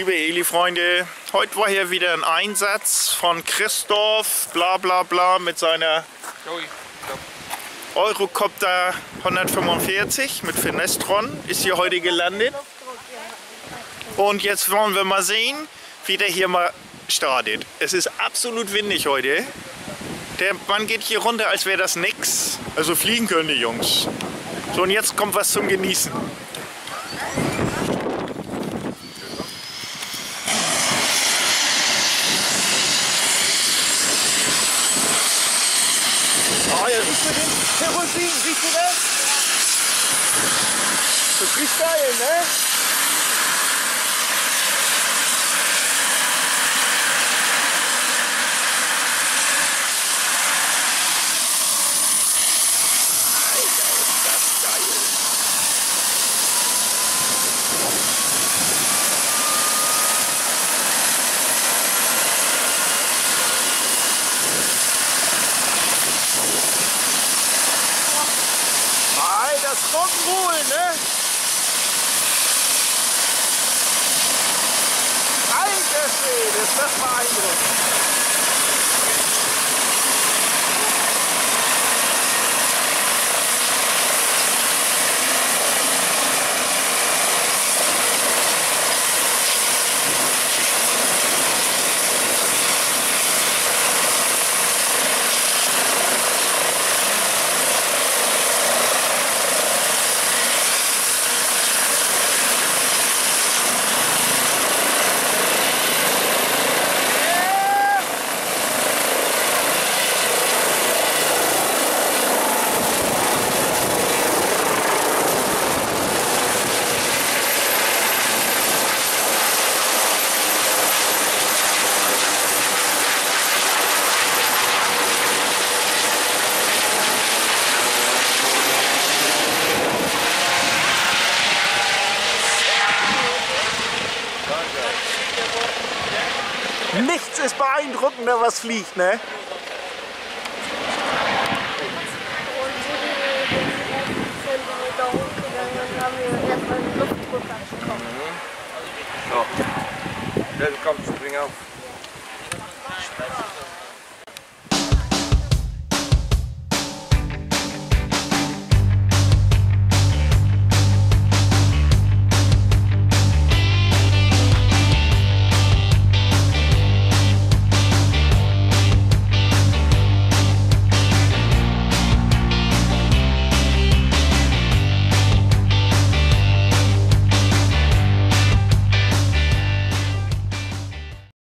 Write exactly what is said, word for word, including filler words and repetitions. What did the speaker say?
liebe Heli-Freunde, heute war hier wieder ein Einsatz von Christoph, bla bla bla, mit seiner Eurocopter hundertfünfundvierzig mit Finestron, ist hier heute gelandet. Und jetzt wollen wir mal sehen, wie der hier mal startet. Es ist absolut windig heute. Der Mann geht hier runter, als wäre das nix. Also fliegen können die Jungs. So, und jetzt kommt was zum Genießen. Oh, ja, siehst du den Kerosin? Siehst du das? Das riecht geil, ne? Das Rock'n'Roll, ne? Alter Schwede, ist das beeindruckend. Nichts ist beeindruckender, was fliegt, ne? So, dann komm, spring auf.